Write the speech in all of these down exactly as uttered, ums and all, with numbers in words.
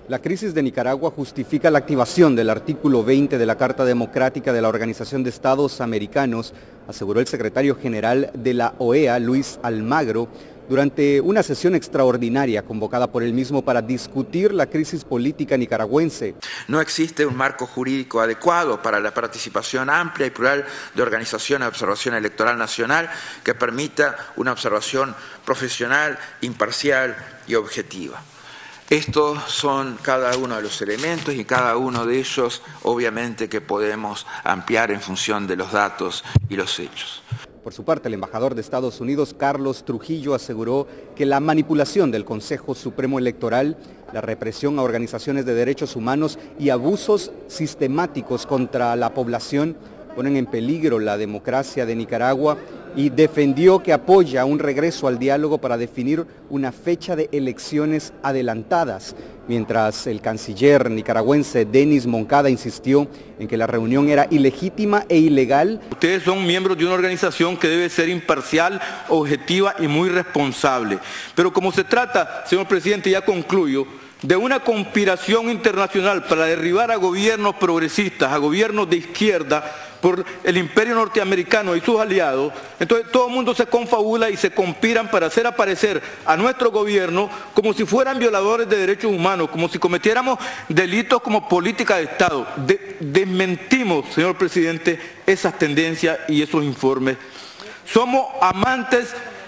La crisis de Nicaragua justifica la activación del artículo veinte de la Carta Democrática de la Organización de Estados Americanos, aseguró el secretario general de la O E A, Luis Almagro, durante una sesión extraordinaria convocada por él mismo para discutir la crisis política nicaragüense. No existe un marco jurídico adecuado para la participación amplia y plural de organizaciones de observación electoral nacional que permita una observación profesional, imparcial y objetiva. Estos son cada uno de los elementos y cada uno de ellos obviamente que podemos ampliar en función de los datos y los hechos. Por su parte, el embajador de Estados Unidos, Carlos Trujillo, aseguró que la manipulación del Consejo Supremo Electoral, la represión a organizaciones de derechos humanos y abusos sistemáticos contra la población ponen en peligro la democracia de Nicaragua y defendió que apoya un regreso al diálogo para definir una fecha de elecciones adelantadas, mientras el canciller nicaragüense Denis Moncada insistió en que la reunión era ilegítima e ilegal. Ustedes son miembros de una organización que debe ser imparcial, objetiva y muy responsable. Pero como se trata, señor presidente, ya concluyo, de una conspiración internacional para derribar a gobiernos progresistas, a gobiernos de izquierda, por el imperio norteamericano y sus aliados, entonces todo el mundo se confabula y se conspiran para hacer aparecer a nuestro gobierno como si fueran violadores de derechos humanos, como si cometiéramos delitos como política de Estado. De, desmentimos, señor presidente, esas tendencias y esos informes. Somos amantes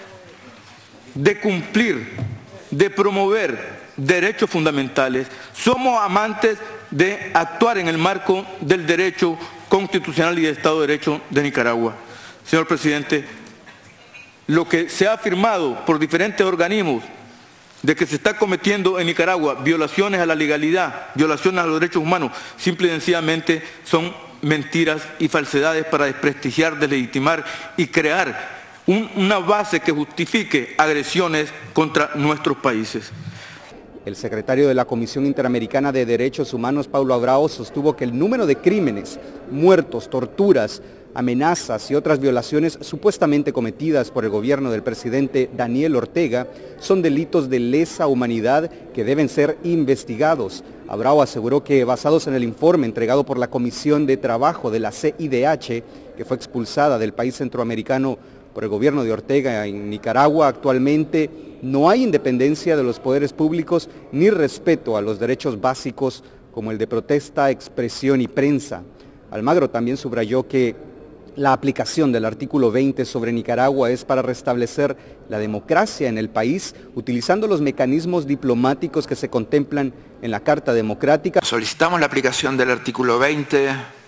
de cumplir, de promover derechos fundamentales, somos amantes de actuar en el marco del derecho constitucional y de Estado de Derecho de Nicaragua. Señor presidente, lo que se ha afirmado por diferentes organismos de que se está cometiendo en Nicaragua violaciones a la legalidad, violaciones a los derechos humanos, simple y sencillamente son mentiras y falsedades para desprestigiar, deslegitimar y crear un, una base que justifique agresiones contra nuestros países. El secretario de la Comisión Interamericana de Derechos Humanos, Paulo Abrao, sostuvo que el número de crímenes, muertos, torturas, amenazas y otras violaciones supuestamente cometidas por el gobierno del presidente Daniel Ortega son delitos de lesa humanidad que deben ser investigados. Abrao aseguró que, basados en el informe entregado por la Comisión de Trabajo de la C I D H, que fue expulsada del país centroamericano por el gobierno de Ortega en Nicaragua, actualmente no hay independencia de los poderes públicos ni respeto a los derechos básicos como el de protesta, expresión y prensa. Almagro también subrayó que la aplicación del artículo veinte sobre Nicaragua es para restablecer la democracia en el país, utilizando los mecanismos diplomáticos que se contemplan en la Carta Democrática. Solicitamos la aplicación del artículo veinte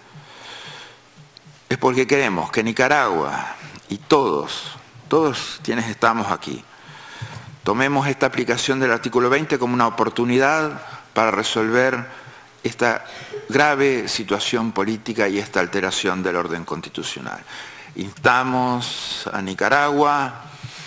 es porque queremos que Nicaragua y todos, todos quienes estamos aquí, tomemos esta aplicación del artículo veinte como una oportunidad para resolver esta grave situación política y esta alteración del orden constitucional. Instamos a Nicaragua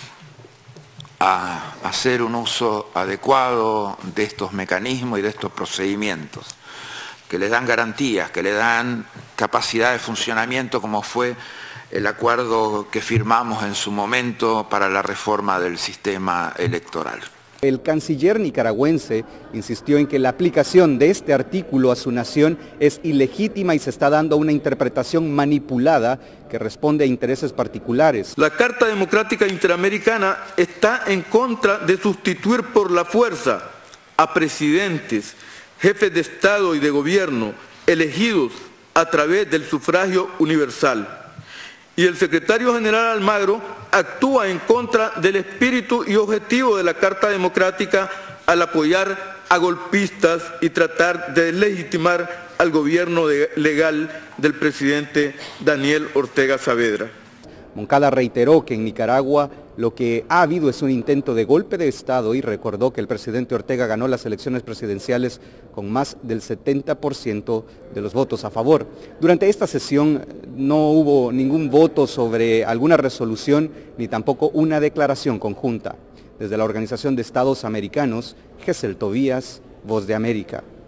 a hacer un uso adecuado de estos mecanismos y de estos procedimientos que le dan garantías, que le dan capacidad de funcionamiento, como fue el acuerdo que firmamos en su momento para la reforma del sistema electoral. El canciller nicaragüense insistió en que la aplicación de este artículo a su nación es ilegítima y se está dando una interpretación manipulada que responde a intereses particulares. La Carta Democrática Interamericana está en contra de sustituir por la fuerza a presidentes, jefes de Estado y de gobierno elegidos a través del sufragio universal. Y el secretario general Almagro actúa en contra del espíritu y objetivo de la Carta Democrática al apoyar a golpistas y tratar de legitimar al gobierno de, legal del presidente Daniel Ortega Saavedra. Moncada reiteró que en Nicaragua lo que ha habido es un intento de golpe de Estado y recordó que el presidente Ortega ganó las elecciones presidenciales con más del setenta por ciento de los votos a favor. Durante esta sesión no hubo ningún voto sobre alguna resolución ni tampoco una declaración conjunta. Desde la Organización de Estados Americanos, Gesell Tobías, Voz de América.